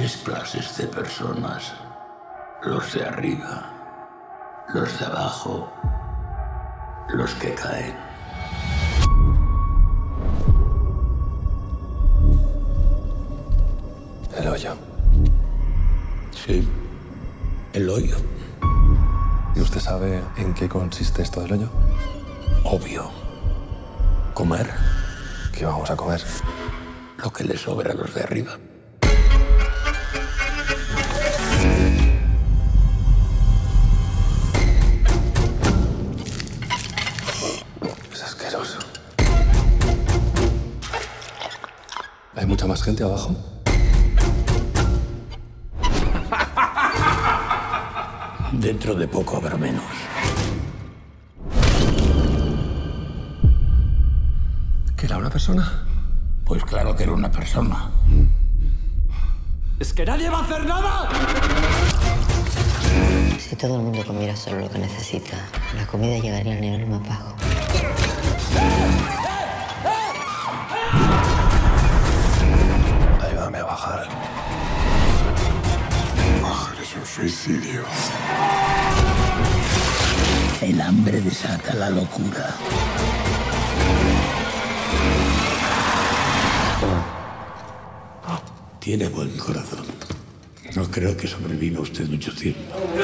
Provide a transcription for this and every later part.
tres clases de personas. Los de arriba, los de abajo, los que caen. El hoyo. Sí, el hoyo. ¿Y usted sabe en qué consiste esto del hoyo? Obvio. Comer ¿Qué vamos a comer? lo que les sobra a los de arriba. Es asqueroso. ¿Hay mucha más gente abajo? Dentro de poco habrá menos. ¿Que era una persona? Pues claro que era una persona. ¡Es que nadie va a hacer nada! Si todo el mundo comiera solo lo que necesita, la comida llegaría al nivel más bajo. Ayúdame a bajar. Bajar es un suicidio. El hambre desata la locura. Tiene buen corazón. No creo que sobreviva usted mucho tiempo.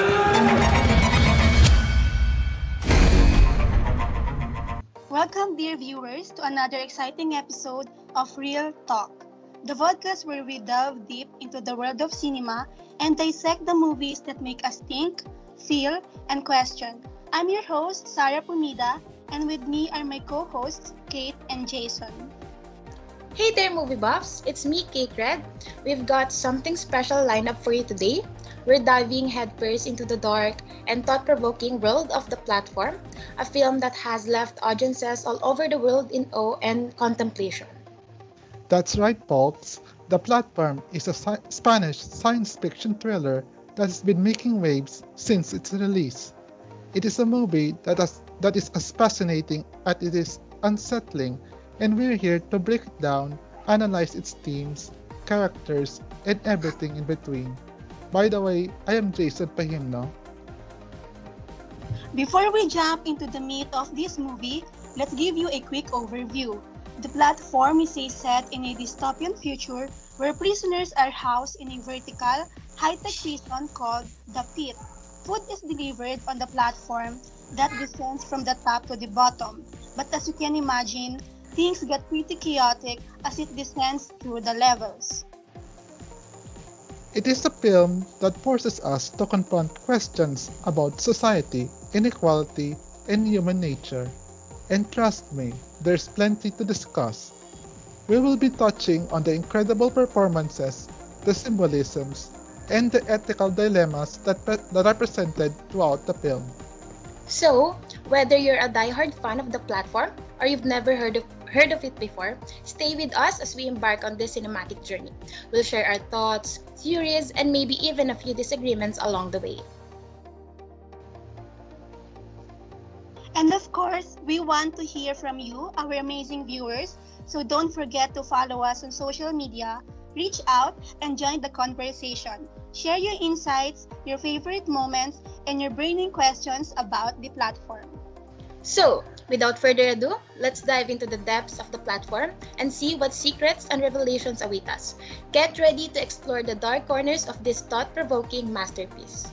Welcome, dear viewers, to another exciting episode of Real Talk, the podcast where we delve deep into the world of cinema and dissect the movies that make us think, feel, and question. I'm your host, Sarah Pumida, and with me are my co-hosts, Kate and Jason. Hey there, movie buffs! It's me, Kate Red. We've got something special lined up for you today. We're diving headfirst into the dark and thought-provoking world of The Platform, a film that has left audiences all over the world in awe and contemplation. That's right, folks. The Platform is a Spanish science fiction thriller that has been making waves since its release. It is a movie that is as fascinating as it is unsettling, and we're here to break it down, analyze its themes, characters, and everything in between. By the way, I am Jason Pahimno. Before we jump into the meat of this movie, let's give you a quick overview. The Platform is a set in a dystopian future where prisoners are housed in a vertical, high-tech prison called the Pit. Food is delivered on the platform that descends from the top to the bottom. But as you can imagine, things get pretty chaotic as it descends through the levels. It is a film that forces us to confront questions about society, inequality, and human nature. And trust me, there's plenty to discuss. We will be touching on the incredible performances, the symbolisms, and the ethical dilemmas that are presented throughout the film. So, whether you're a die-hard fan of The Platform or you've never heard of it before, stay with us as we embark on this cinematic journey. We'll share our thoughts, theories, and maybe even a few disagreements along the way. And of course, we want to hear from you, our amazing viewers, so don't forget to follow us on social media, reach out, and join the conversation. Share your insights, your favorite moments, and your burning questions about The Platform. So, without further ado, let's dive into the depths of The Platform and see what secrets and revelations await us. Get ready to explore the dark corners of this thought-provoking masterpiece.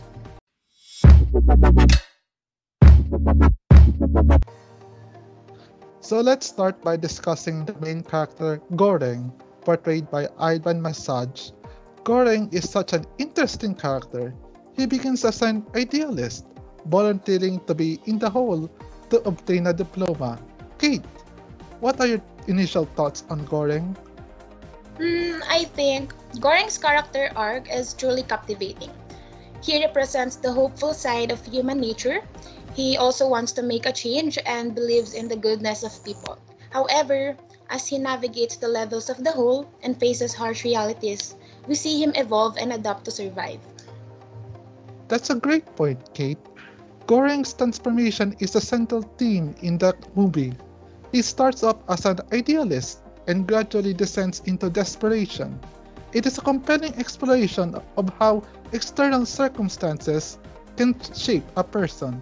So let's start by discussing the main character, Goreng, portrayed by Ivan Masaj. Goreng is such an interesting character. He begins as an idealist, volunteering to be in the hole to obtain a diploma. Kate, what are your initial thoughts on Goreng? I think Goreng's character arc is truly captivating. He represents the hopeful side of human nature. He also wants to make a change and believes in the goodness of people. However, as he navigates the levels of the hole and faces harsh realities, we see him evolve and adapt to survive. That's a great point, Kate. Goreng's transformation is a central theme in the movie. He starts off as an idealist and gradually descends into desperation. It is a compelling exploration of how external circumstances can shape a person.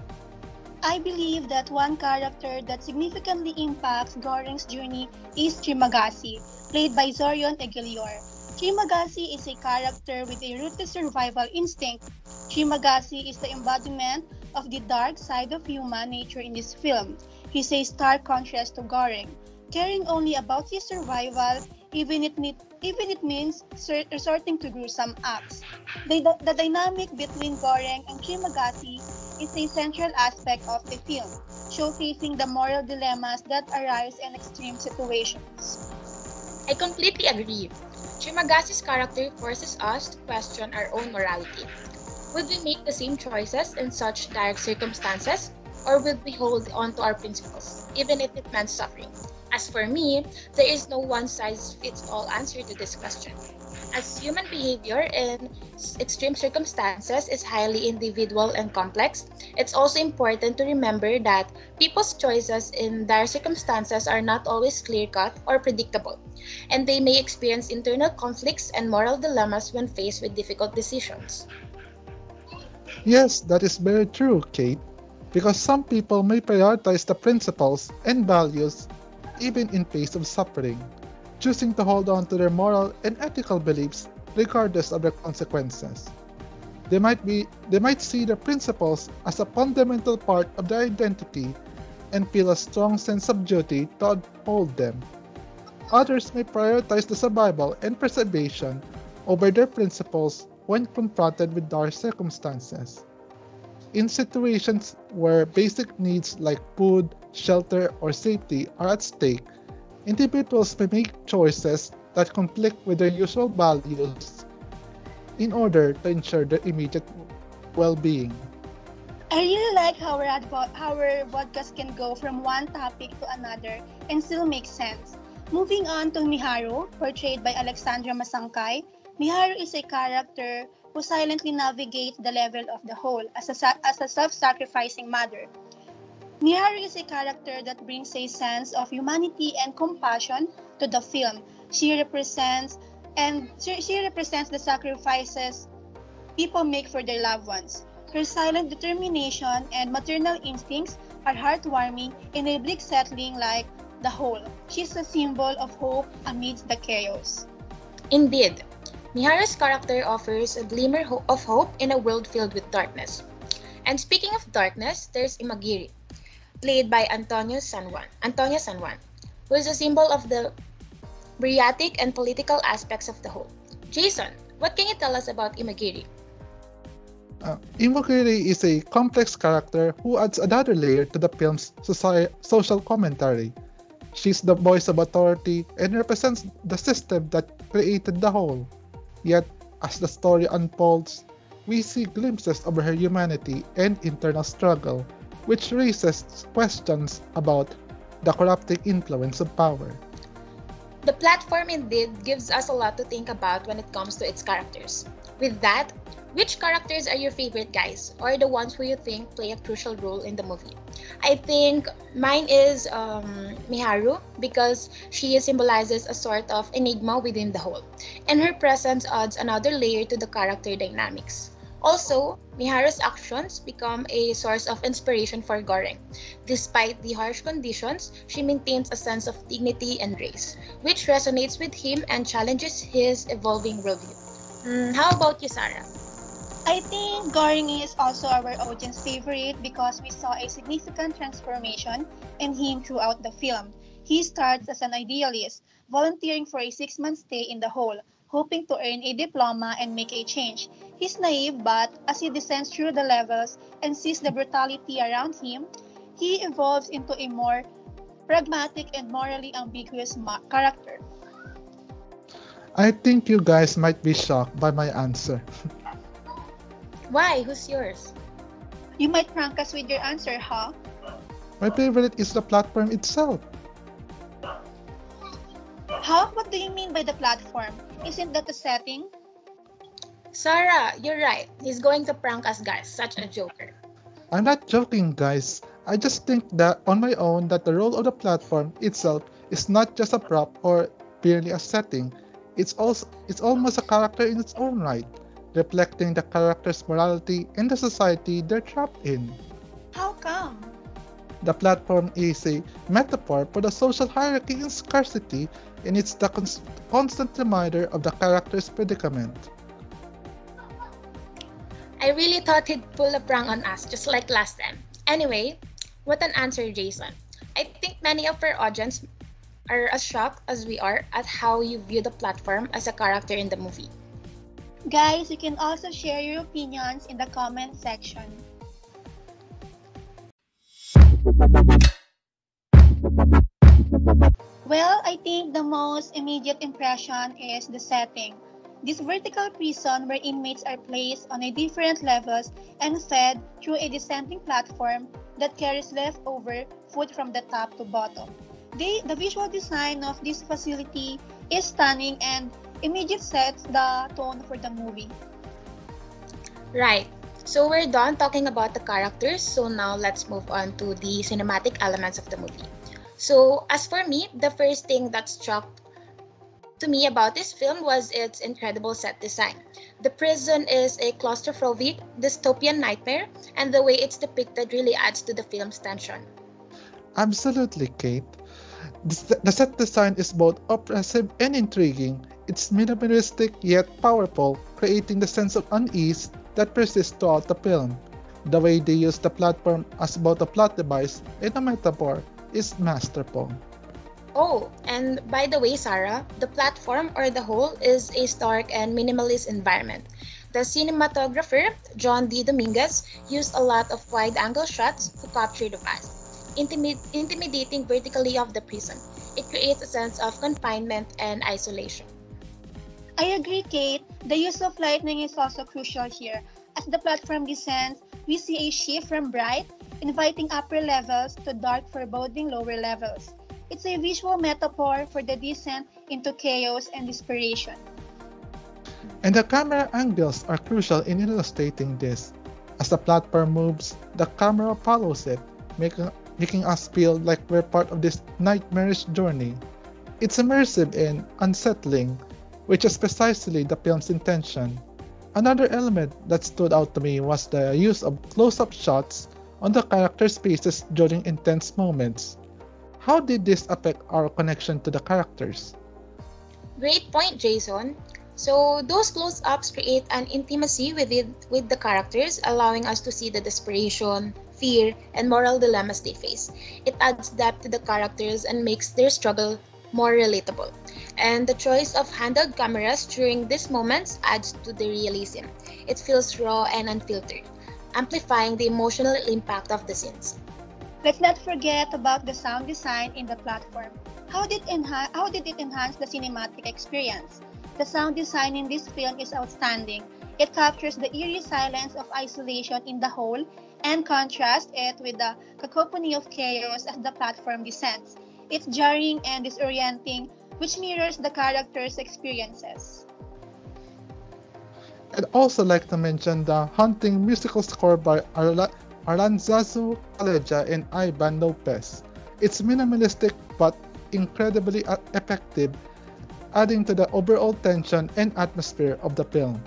I believe that one character that significantly impacts Goring's journey is Trimagasi, played by Zorion Egilior. Trimagasi is a character with a rooted survival instinct. Trimagasi is the embodiment of the dark side of human nature in this film. He's a stark contrast to Goring, caring only about his survival, even it means resorting to gruesome acts. The dynamic between Goring and Trimagasi is a central aspect of the film, showcasing the moral dilemmas that arise in extreme situations. I completely agree. Trimagasi's character forces us to question our own morality. Would we make the same choices in such dire circumstances, or would we hold on to our principles, even if it meant suffering? As for me, there is no one-size-fits-all answer to this question. As human behavior in extreme circumstances is highly individual and complex, it's also important to remember that people's choices in dire circumstances are not always clear-cut or predictable, and they may experience internal conflicts and moral dilemmas when faced with difficult decisions. Yes, that is very true, Kate, because some people may prioritize the principles and values even in face of suffering, choosing to hold on to their moral and ethical beliefs regardless of their consequences. They might see the principles as a fundamental part of their identity and feel a strong sense of duty to uphold them. Others may prioritize the survival and preservation over their principles when confronted with dire circumstances. In situations where basic needs like food, shelter, or safety are at stake, individuals may make choices that conflict with their usual values in order to ensure their immediate well-being. I really like how our podcast can go from one topic to another and still make sense. Moving on to Miharu, portrayed by Alexandra Masangkay. Miharu is a character who silently navigates the level of the whole as a self-sacrificing mother. Miharu is a character that brings a sense of humanity and compassion to the film. She represents the sacrifices people make for their loved ones. Her silent determination and maternal instincts are heartwarming in a bleak setting like the whole. She's a symbol of hope amidst the chaos. Indeed, Miharu's character offers a glimmer of hope in a world filled with darkness. And speaking of darkness, there's Imagiri, played by Antonio San Juan, who is a symbol of the bureaucratic and political aspects of the whole. Jason, what can you tell us about Imagiri? Imogiri is a complex character who adds another layer to the film's social commentary. She's the voice of authority and represents the system that created the whole. Yet, as the story unfolds, we see glimpses of her humanity and internal struggle, which raises questions about the corrupting influence of power. The platform indeed gives us a lot to think about when it comes to its characters. With that, which characters are your favorite, guys, or the ones who you think play a crucial role in the movie? I think mine is Miharu, because she symbolizes a sort of enigma within the whole, and her presence adds another layer to the character dynamics. Also, Miharu's actions become a source of inspiration for Goring. Despite the harsh conditions, she maintains a sense of dignity and grace, which resonates with him and challenges his evolving worldview. How about you, Sarah? I think Goring is also our audience favorite because we saw a significant transformation in him throughout the film. He starts as an idealist, volunteering for a 6-month stay in the hole, hoping to earn a diploma and make a change. He's naive, but as he descends through the levels and sees the brutality around him, he evolves into a more pragmatic and morally ambiguous character. I think you guys might be shocked by my answer. Why? Who's yours? You might prank us with your answer, huh? My favorite is the platform itself. Huh? What do you mean by the platform? Isn't that the setting? Sarah, you're right. He's going to prank us, guys. Such a joker. I'm not joking, guys. I just think that on my own that the role of the platform itself is not just a prop or merely a setting. It's almost a character in its own right, reflecting the character's morality and the society they're trapped in. How come? The platform is a metaphor for the social hierarchy and scarcity, and it's the constant reminder of the character's predicament. I really thought he'd pull a prank on us, just like last time. Anyway, what an answer, Jason. I think many of our audience are as shocked as we are at how you view the platform as a character in the movie. Guys, you can also share your opinions in the comment section. Well, I think the most immediate impression is the setting. This vertical prison where inmates are placed on a different levels and fed through a descending platform that carries leftover food from the top to bottom. The visual design of this facility is stunning and immediately sets the tone for the movie. Right. So we're done talking about the characters, so now let's move on to the cinematic elements of the movie. So as for me, the first thing that struck to me about this film was its incredible set design. The prison is a claustrophobic, dystopian nightmare, and the way it's depicted really adds to the film's tension. Absolutely, Kate. The set design is both oppressive and intriguing. It's minimalistic yet powerful, creating the sense of unease that persists throughout the film. The way they use the platform as both a plot device and a metaphor is masterful. Oh, and by the way, Sarah, the platform or the whole is a stark and minimalist environment. The cinematographer, John D. Dominguez, used a lot of wide-angle shots to capture the vast, intimidating vertically of the prison. It creates a sense of confinement and isolation. I agree, Kate. The use of lightning is also crucial here. As the platform descends, we see a shift from bright, inviting upper levels to dark, foreboding lower levels. It's a visual metaphor for the descent into chaos and desperation. And the camera angles are crucial in illustrating this. As the platform moves, the camera follows it, making us feel like we're part of this nightmarish journey. It's immersive and unsettling, which is precisely the film's intention. Another element that stood out to me was the use of close-up shots on the characters' faces during intense moments. How did this affect our connection to the characters? Great point, Jason. So those close-ups create an intimacy with the characters, allowing us to see the desperation, fear, and moral dilemmas they face. It adds depth to the characters and makes their struggle more relatable. And the choice of handheld cameras during these moments adds to the realism. It feels raw and unfiltered, amplifying the emotional impact of the scenes. Let's not forget about the sound design in the platform. How did it enhance the cinematic experience? The sound design in this film is outstanding. It captures the eerie silence of isolation in the whole and contrasts it with the cacophony of chaos as the platform descends. It's jarring and disorienting, which mirrors the characters' experiences. I'd also like to mention the haunting musical score by Aranzazu Kaleja and Ivan Lopez. It's minimalistic but incredibly effective, adding to the overall tension and atmosphere of the film.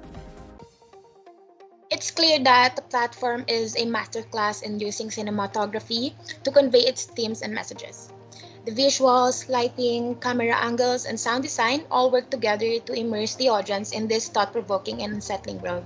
It's clear that the platform is a masterclass in using cinematography to convey its themes and messages. The visuals, lighting, camera angles, and sound design all work together to immerse the audience in this thought-provoking and unsettling world.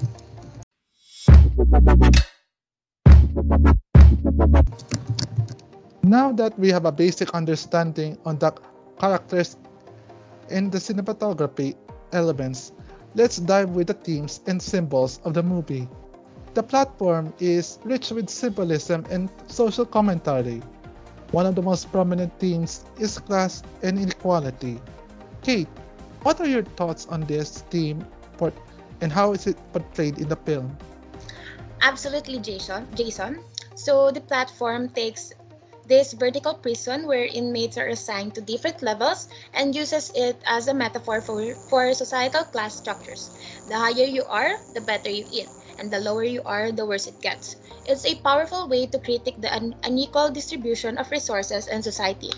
Now that we have a basic understanding on the characters and the cinematography elements, let's dive with the themes and symbols of the movie. The platform is rich with symbolism and social commentary. One of the most prominent themes is class and inequality. Kate, what are your thoughts on this theme and how is it portrayed in the film? Absolutely, Jason. So the platform takes this vertical prison where inmates are assigned to different levels and uses it as a metaphor for societal class structures. The higher you are, the better you eat, and the lower you are, the worse it gets. It's a powerful way to critique the unequal distribution of resources in society.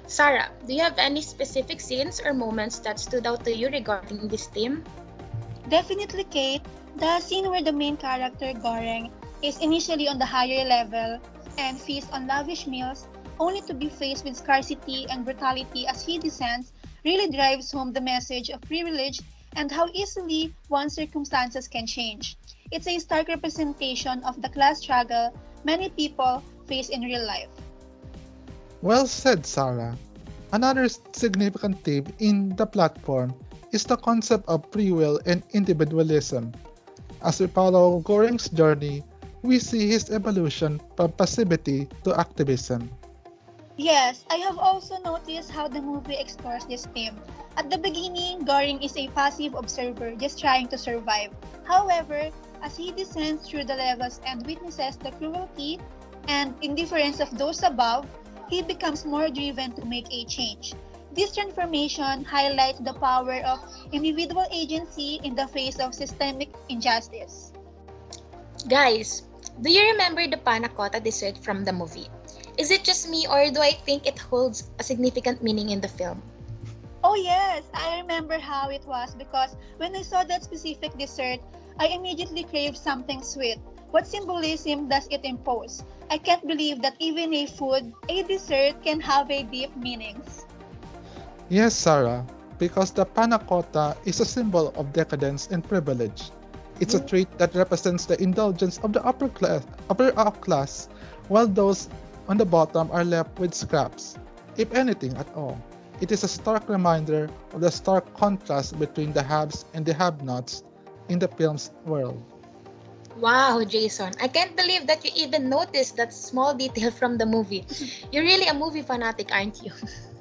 Sarah, do you have any specific scenes or moments that stood out to you regarding this theme? Definitely, Kate. The scene where the main character, Goreng, is initially on the higher level and feasts on lavish meals, only to be faced with scarcity and brutality as he descends, really drives home the message of privilege and how easily one's circumstances can change. It's a stark representation of the class struggle many people face in real life. Well said, Sarah. Another significant theme in the platform is the concept of free will and individualism. As we follow Goreng's journey, we see his evolution from passivity to activism. Yes, I have also noticed how the movie explores this theme. At the beginning, Goreng is a passive observer just trying to survive. However, as he descends through the levels and witnesses the cruelty and indifference of those above, he becomes more driven to make a change. This transformation highlights the power of individual agency in the face of systemic injustice. Guys, do you remember the panna cotta dessert from the movie? Is it just me or do I think it holds a significant meaning in the film? Oh yes, I remember how it was because when I saw that specific dessert, I immediately craved something sweet. What symbolism does it impose? I can't believe that even a food, a dessert, can have a deep meanings. Yes, Sarah, because the panna cotta is a symbol of decadence and privilege. It's a trait that represents the indulgence of the upper class, while those on the bottom are left with scraps, if anything at all. It is a stark reminder of the stark contrast between the haves and the have-nots in the film's world. Wow, Jason, I can't believe that you even noticed that small detail from the movie. You're really a movie fanatic, aren't you?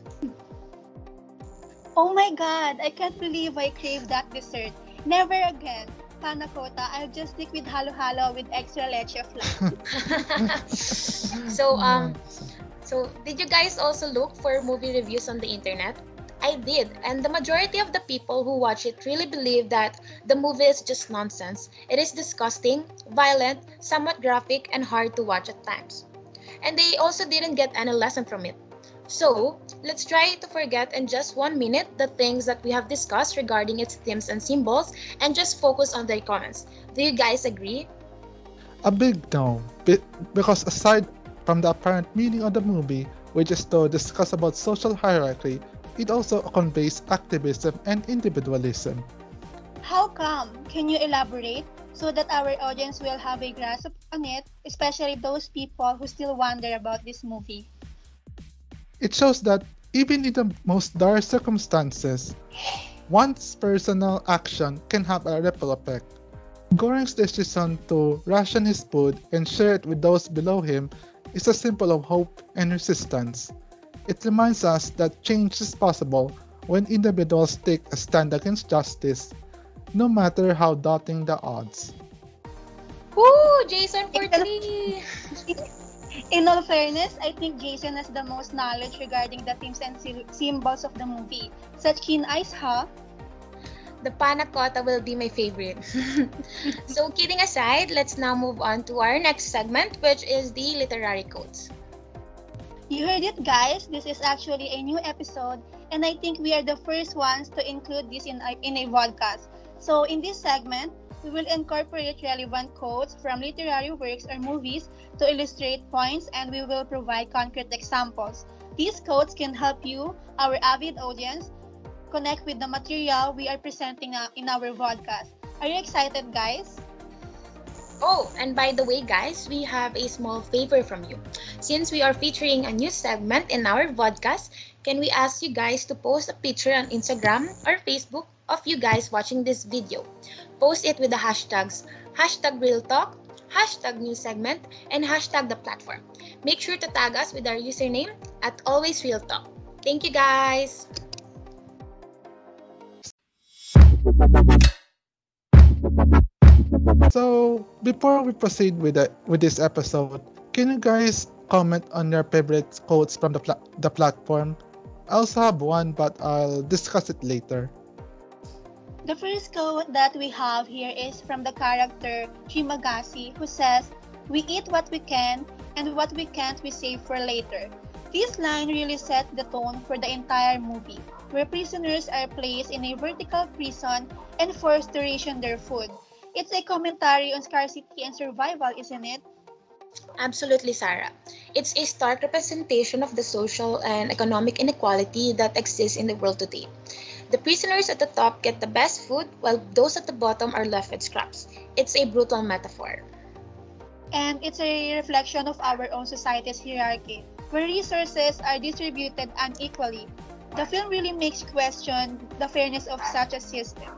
Oh my god, I can't believe I craved that dessert. Never again. Panna cotta, I'll just stick with halo-halo with extra leche flan. So did you guys also look for movie reviews on the internet? I did, and the majority of the people who watch it really believe that the movie is just nonsense. It is disgusting, violent, somewhat graphic, and hard to watch at times. And they also didn't get any lesson from it. So, let's try to forget in just 1 minute the things that we have discussed regarding its themes and symbols and just focus on their comments. Do you guys agree? A big no, because aside from the apparent meaning of the movie, which is to discuss about social hierarchy, it also conveys activism and individualism. How come? Can you elaborate so that our audience will have a grasp on it, especially those people who still wonder about this movie? It shows that even in the most dire circumstances, one's personal action can have a ripple effect. Goreng's decision to ration his food and share it with those below him is a symbol of hope and resistance. It reminds us that change is possible when individuals take a stand against justice, no matter how daunting the odds. Woo! Jason for 3! In all fairness, I think Jason has the most knowledge regarding the themes and symbols of the movie. Such keen eyes, huh? The panna cotta will be my favorite. So kidding aside, let's now move on to our next segment, which is the literary quotes. You heard it, guys. This is actually a new episode, and I think we are the first ones to include this in a podcast. So in this segment, we will incorporate relevant quotes from literary works or movies to illustrate points, and we will provide concrete examples. These quotes can help you, our avid audience, connect with the material we are presenting in our podcast. Are you excited, guys? Oh, and by the way, guys, we have a small favor from you. Since we are featuring a new segment in our podcast, can we ask you guys to post a picture on Instagram or Facebook of you guys watching this video? Post it with the hashtags #RealTalk, #NewsSegment, and #ThePlatform. Make sure to tag us with our username at @AlwaysRealTalk. Thank you, guys! So, before we proceed with this episode, can you guys comment on your favorite quotes from the platform? I also have one, but I'll discuss it later. The first quote that we have here is from the character Shimagasi, who says, "We eat what we can, and what we can't we save for later." This line really sets the tone for the entire movie, where prisoners are placed in a vertical prison and forced to ration their food. It's a commentary on scarcity and survival, isn't it? Absolutely, Sarah. It's a stark representation of the social and economic inequality that exists in the world today. The prisoners at the top get the best food while those at the bottom are left with scraps. It's a brutal metaphor. And it's a reflection of our own society's hierarchy, where resources are distributed unequally. The film really makes question the fairness of such a system.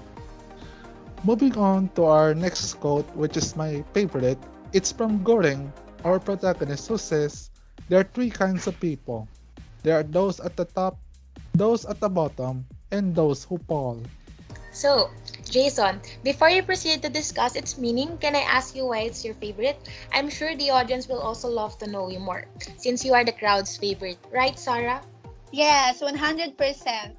Moving on to our next quote, which is my favorite, it's from Goring, our protagonist, who says, "There are three kinds of people. There are those at the top, those at the bottom, and those who fall." So, Jason, before you proceed to discuss its meaning, can I ask you why it's your favorite? I'm sure the audience will also love to know you more, since you are the crowd's favorite, right, Sarah? Yes, 100%.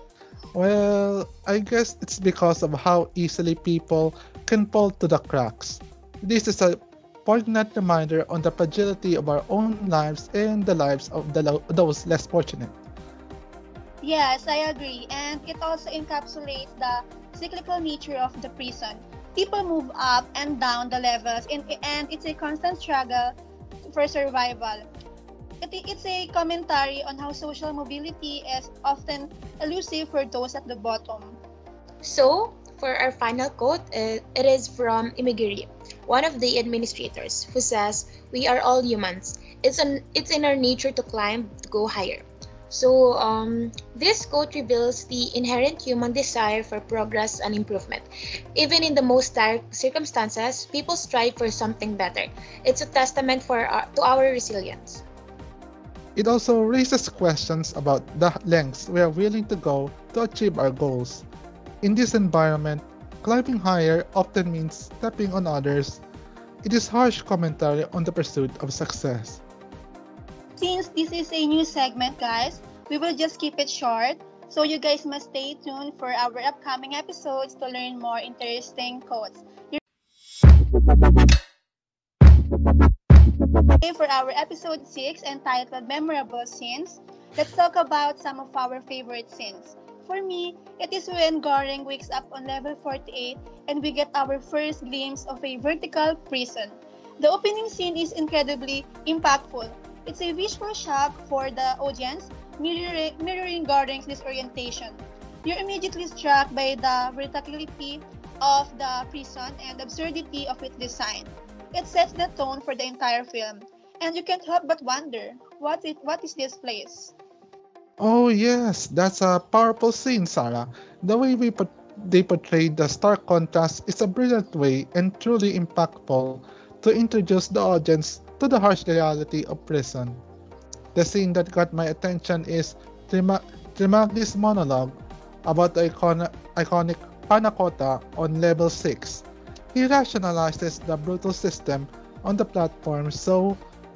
Well, I guess it's because of how easily people can fall to the cracks. This is a poignant reminder on the fragility of our own lives and the lives of those less fortunate. Yes, I agree. And it also encapsulates the cyclical nature of the prison. People move up and down the levels, and it's a constant struggle for survival. It's a commentary on how social mobility is often elusive for those at the bottom. So, for our final quote, it is from Imigiri, one of the administrators, who says, "We are all humans. It's in our nature to climb, to go higher." So, this quote reveals the inherent human desire for progress and improvement. Even in the most dire circumstances, people strive for something better. It's a testament to our resilience. It also raises questions about the lengths we are willing to go to achieve our goals. In this environment, climbing higher often means stepping on others. It is harsh commentary on the pursuit of success. Since this is a new segment, guys, we will just keep it short. So you guys must stay tuned for our upcoming episodes to learn more interesting quotes. For our episode 6 entitled Memorable Scenes, let's talk about some of our favorite scenes. For me, it is when Goring wakes up on level 48 and we get our first glimpse of a vertical prison. The opening scene is incredibly impactful. It's a visual shock for the audience, mirroring Goring's disorientation. You're immediately struck by the verticality of the prison and absurdity of its design. It sets the tone for the entire film, and you can't help but wonder, what is this place? Oh yes, that's a powerful scene, Sarah. The way they portrayed the stark contrast is a brilliant way and truly impactful to introduce the audience to the harsh reality of prison. The scene that got my attention is Trimagi's monologue about the iconic Panakota on level 6. He rationalizes the brutal system on the platform so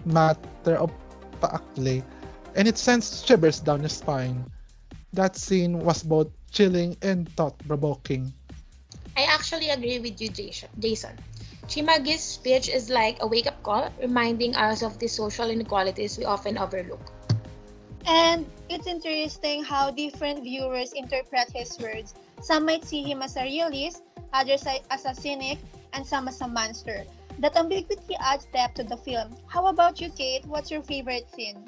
matter-of-factly, and it sends shivers down your spine. That scene was both chilling and thought-provoking. I actually agree with you, Jason. Chimagi's speech is like a wake-up call, reminding us of the social inequalities we often overlook. And it's interesting how different viewers interpret his words. Some might see him as a realist, others as a cynic, and some as a monster. That ambiguity adds depth to the film. How about you, Kate? What's your favorite scene?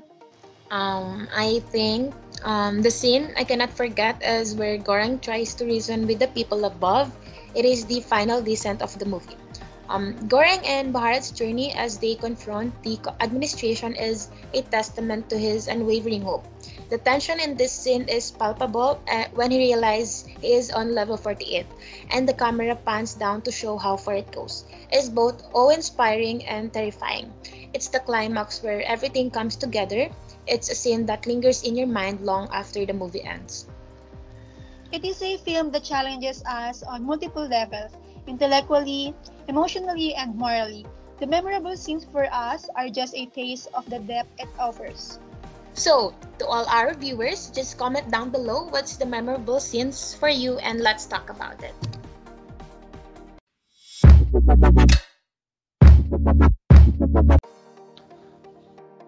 I think the scene I cannot forget is where Goring tries to reason with the people above. It is the final descent of the movie. Goring and Bharat's journey as they confront the administration is a testament to his unwavering hope. The tension in this scene is palpable when he realizes he is on level 48, and the camera pans down to show how far it goes. It's both awe-inspiring and terrifying. It's the climax where everything comes together. It's a scene that lingers in your mind long after the movie ends. It is a film that challenges us on multiple levels, intellectually, emotionally, and morally. The memorable scenes for us are just a taste of the depth it offers. So, to all our viewers, just comment down below what's the memorable scenes for you and let's talk about it.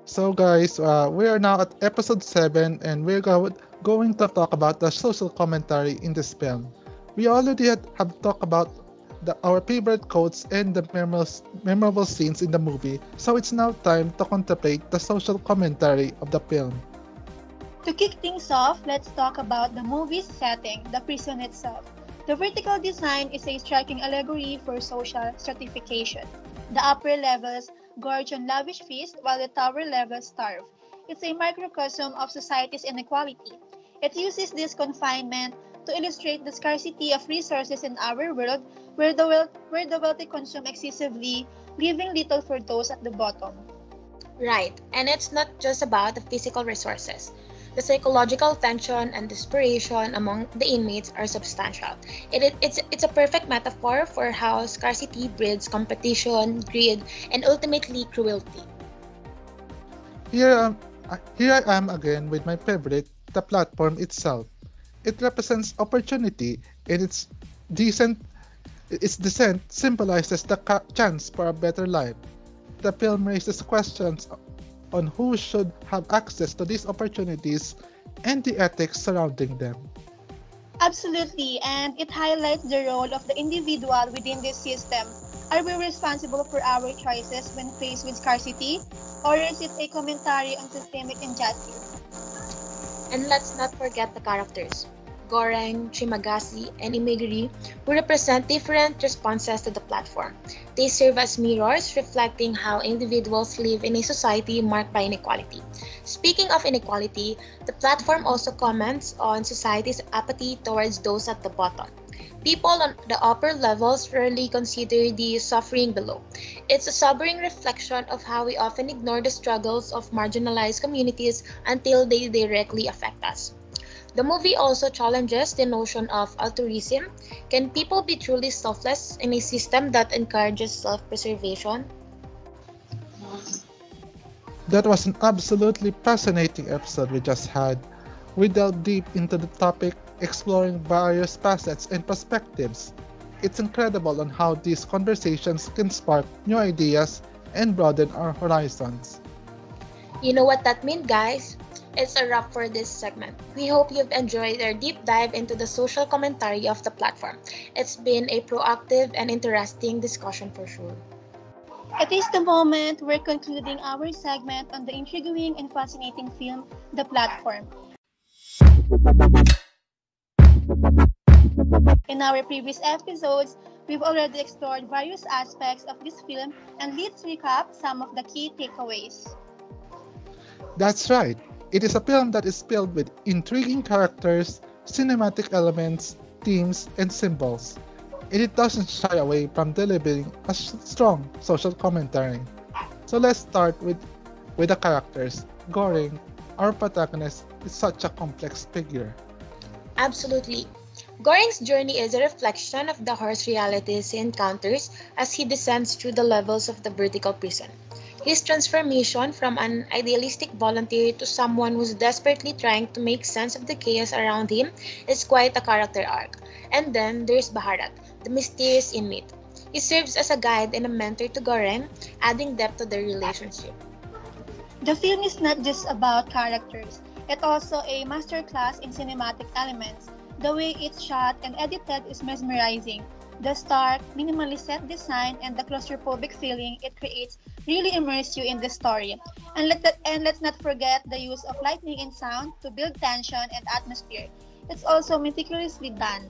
So, guys, we are now at episode 7, and going to talk about the social commentary in this film. We already have talked about our favorite quotes and the memorable scenes in the movie, so it's now time to contemplate the social commentary of the film. To kick things off, let's talk about the movie's setting, the prison itself. The vertical design is a striking allegory for social stratification. The upper levels gorge on lavish feast while the tower levels starve. It's a microcosm of society's inequality. It uses this confinement to illustrate the scarcity of resources in our world where the wealthy consume excessively, leaving little for those at the bottom. Right, and it's not just about the physical resources. The psychological tension and desperation among the inmates are substantial. It's a perfect metaphor for how scarcity breeds competition, greed, and ultimately cruelty. Here, here I am again with my favorite, the platform itself. It represents opportunity, and its descent symbolizes the chance for a better life. The film raises questions on who should have access to these opportunities and the ethics surrounding them. Absolutely, and it highlights the role of the individual within this system. Are we responsible for our choices when faced with scarcity, or is it a commentary on systemic injustice? And let's not forget the characters. Goreng, Chimagasi, and Imigiri, who represent different responses to the platform. They serve as mirrors reflecting how individuals live in a society marked by inequality. Speaking of inequality, the platform also comments on society's apathy towards those at the bottom. People on the upper levels rarely consider the suffering below. It's a sobering reflection of how we often ignore the struggles of marginalized communities until they directly affect us. The movie also challenges the notion of altruism. Can people be truly selfless in a system that encourages self-preservation? That was an absolutely fascinating episode we just had. We delved deep into the topic, exploring various facets and perspectives. It's incredible on how these conversations can spark new ideas and broaden our horizons. You know what that means, guys? It's a wrap for this segment. We hope you've enjoyed our deep dive into the social commentary of the platform. It's been a proactive and interesting discussion for sure. It is the moment we're concluding our segment on the intriguing and fascinating film, The Platform. In our previous episodes, we've already explored various aspects of this film, and let's recap some of the key takeaways. That's right. It is a film that is filled with intriguing characters, cinematic elements, themes, and symbols. And it doesn't shy away from delivering a strong social commentary. So let's start with the characters. Goreng, our protagonist, is such a complex figure. Absolutely. Goreng's journey is a reflection of the harsh realities he encounters as he descends through the levels of the vertical prison. His transformation from an idealistic volunteer to someone who's desperately trying to make sense of the chaos around him is quite a character arc. And then there's Baharat, the mysterious inmate. He serves as a guide and a mentor to Goreng, adding depth to their relationship. The film is not just about characters, it's also a masterclass in cinematic elements. The way it's shot and edited is mesmerizing. The stark, minimally set design and the claustrophobic feeling it creates really immerse you in the story. And let's not forget the use of lighting and sound to build tension and atmosphere. It's also meticulously done.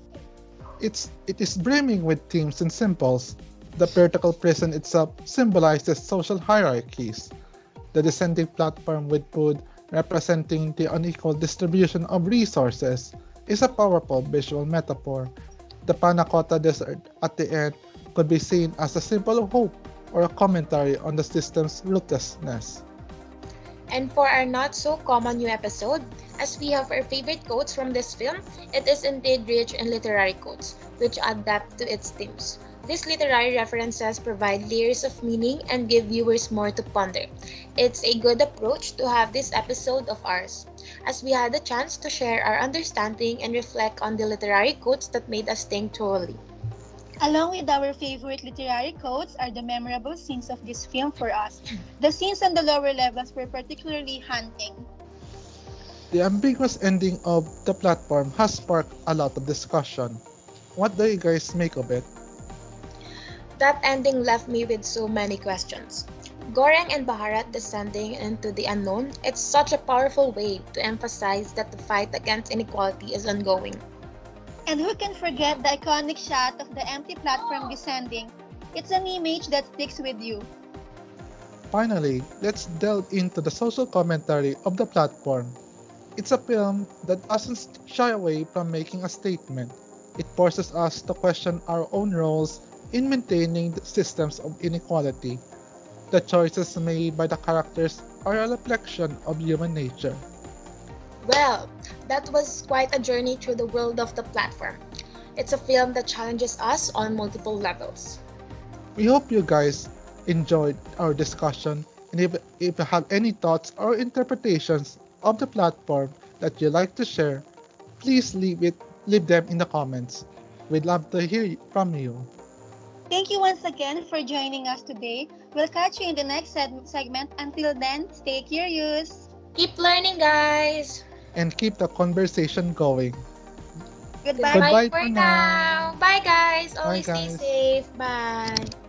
It is brimming with themes and symbols. The vertical prison itself symbolizes social hierarchies. The descending platform with food representing the unequal distribution of resources is a powerful visual metaphor. The Panna Cotta Desert at the end could be seen as a symbol of hope or a commentary on the system's ruthlessness. And for our not so common new episode, as we have our favorite quotes from this film, it is indeed rich in literary quotes, which add depth to its themes. These literary references provide layers of meaning and give viewers more to ponder. It's a good approach to have this episode of ours, as we had the chance to share our understanding and reflect on the literary quotes that made us think thoroughly. Along with our favorite literary quotes are the memorable scenes of this film for us. The scenes on the lower levels were particularly haunting. The ambiguous ending of The Platform has sparked a lot of discussion. What do you guys make of it? That ending left me with so many questions. Goreng and Baharat descending into the unknown, it's such a powerful way to emphasize that the fight against inequality is ongoing. And who can forget the iconic shot of the empty platform descending? It's an image that sticks with you. Finally, let's delve into the social commentary of The Platform. It's a film that doesn't shy away from making a statement. It forces us to question our own roles in maintaining the systems of inequality. The choices made by the characters are a reflection of human nature. Well, that was quite a journey through the world of The Platform. It's a film that challenges us on multiple levels. We hope you guys enjoyed our discussion, and if you have any thoughts or interpretations of The Platform that you'd like to share, please leave them in the comments. We'd love to hear from you. Thank you once again for joining us today. We'll catch you in the next segment. Until then, stay curious. Keep learning, guys! And keep the conversation going. Goodbye. Goodbye for for now. Bye, guys. Always guys. stay safe. Bye.